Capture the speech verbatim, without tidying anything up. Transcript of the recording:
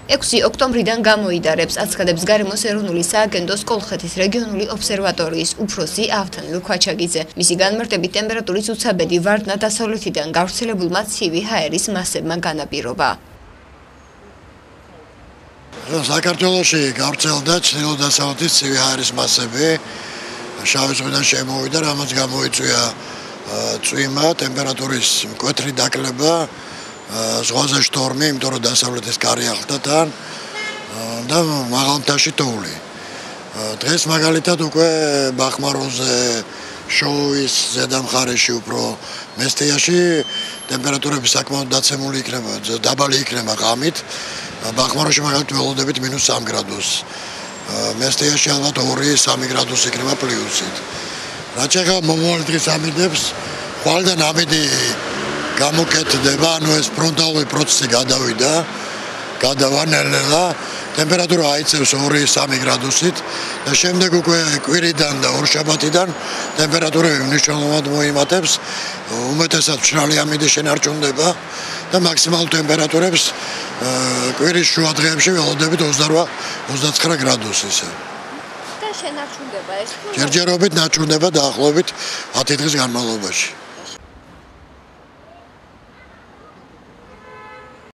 ექვსი ოქტომბრიდან გამოიდარებს აცხადებს გარემოს ეროვნული სააგენტოს კოლხეთის რეგიონული ობსერვატორიის უფროსი ავთანილ ქვაჩაგიძე. მისი განმარტებით ტემპერატურის უცაბედი ვარდნა დასავლეთიდან გავრცელებულმა ცივი ჰაერის მასებმა განაპირობა. საქართველოში გავრცელდა ჩრდილო-დასავლეთის ცივი ჰაერის მასები, შავი ზღვიდან შემოვიდა, რამაც გამოიწვია წვიმა, ტემპერატურის მკვეთრი დაკლება, ზღვაზე შტორმი, იმიტომ რომ დასავლეთის კარი ახლდა თან და მაღალმთაში თოვლი. დღეს მაგალითად უკვე ბახმაროზე, შოუის ზედა მხარეში, უფრო მესტიაში ტემპერატურები საკმაოდ დაცემული იქნება, დაბალი იქნება ღამით. ბახმაროში მაგალითად ველოდებით მინუს სამი გრადუსს. მესტიაში ალბათ ორი სამი გრადუსი იქნება პლუსით. რაც ეხება მომავალი დღის ამიდებს, ხვალიდან ამიდი გამოკეთდება, ანუ ეს ფრონტალური პროცესი გადავიდა, გადავა ნელ-ნელა, ტემპერატურა აიწევს ორი სამი გრადუსით და შემდეგ უკვე კვირიდან და ორშაბათიდან ტემპერატურები მნიშვნელოვნად მოიმატებს, უმეტესად მშრალი ამიდი შენარჩუნდება და მაქსიმალურ ტემპერატურებს კვირის შუა დღეებში ველოდებით ოცდაოთხ ოცდაცხრა გრადუსს ისე. და შენარჩუნდება ეს? ჯერჯერობით ნარჩუნდება დაახლოებით ათი დღის განმავლობაში.